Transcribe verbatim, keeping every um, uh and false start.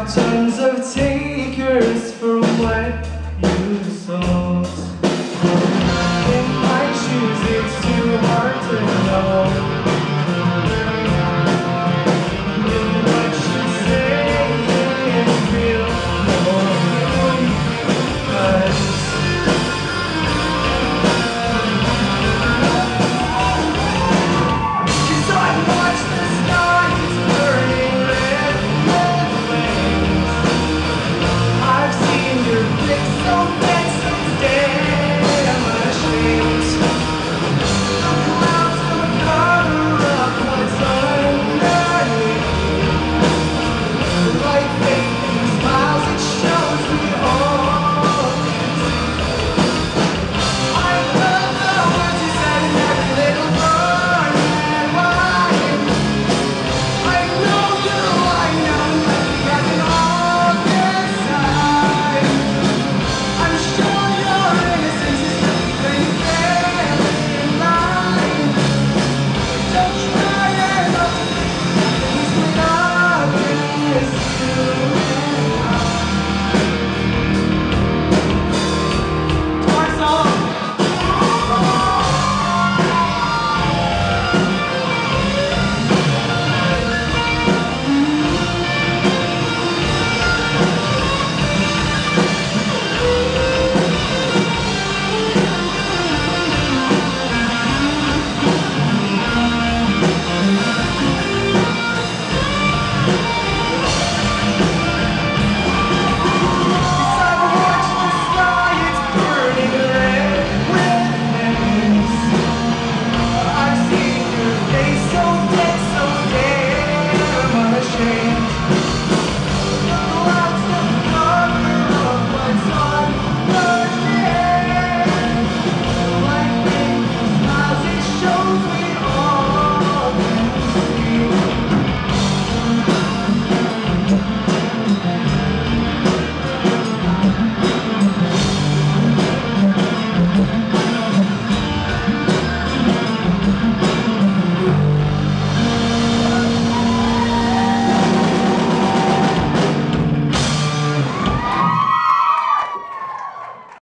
tons of takers for what you sold. In my shoes, it's too hard to know if what you say is real or because Cause I watch the skies burning red with flames. I've seen your face so bad, so damn ashamed. The clouds will cover up what's underneath. The light fading smiles, it shows we all can see. I love the words you said in every little word and wine. I know you, I know nothing happened all this time. I'm sure your innocence is something that you can't in line. Don't try and hope things will not miss you and I. Our song. I've watched the sky, it's burning red with flames. I've seen your face so dead, so damn ashamed.